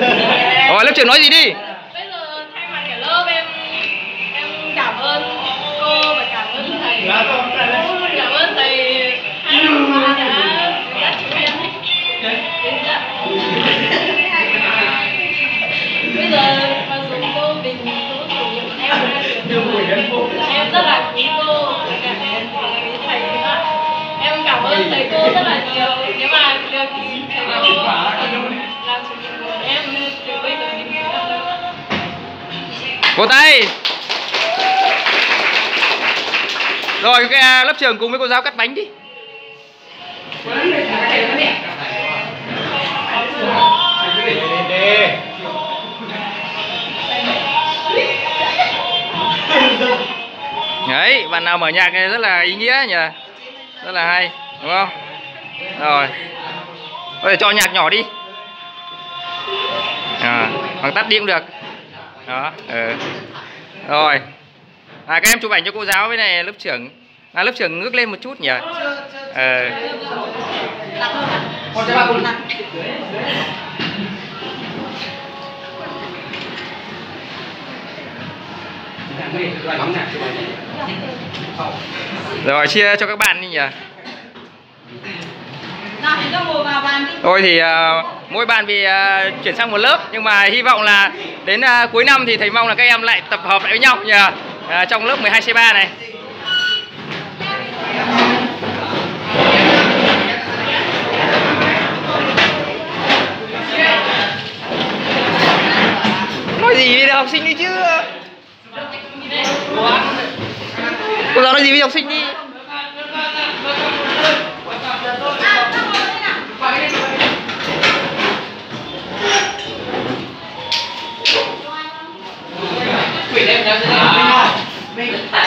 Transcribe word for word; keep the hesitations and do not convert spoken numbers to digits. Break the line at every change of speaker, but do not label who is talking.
Rồi lớp trưởng nói gì đi?
Bây giờ thay mặt cả lớp em em cảm ơn cô và cảm ơn thầy. Cảm ơn thầy hai năm qua đã dắt chúng em đến tận. Bây giờ mặc dù cô Bình cô chủ nhiệm em là em rất là quý cô và cả em quý thầy nữa. Em cảm ơn thầy cô rất là nhiều. Nếu mà được thì thầy cô làm chủ nhiệm của em từ bây giờ đến cuối năm nữa.
Vỗ tay. Rồi cái lớp trưởng cùng với cô giáo cắt bánh đi. Đấy, bạn nào mở nhạc này rất là ý nghĩa nhỉ, rất là hay, đúng không? Rồi, có thể cho nhạc nhỏ đi, à, hoặc tắt đi cũng được. Đó, ừ. Rồi, à, các em chụp ảnh cho cô giáo với này lớp trưởng. À, lớp trưởng ngước lên một chút nhỉ. Ừ. Rồi chia cho các bạn đi nhỉ. Thôi thì uh, mỗi bạn vì uh, chuyển sang một lớp, nhưng mà hy vọng là đến uh, cuối năm thì thầy mong là các em lại tập hợp lại với nhau nhỉ, uh, trong lớp mười hai C ba này. Nói gì với học sinh đi chứ. Cô giáo nói gì với học sinh đi. Quỷ em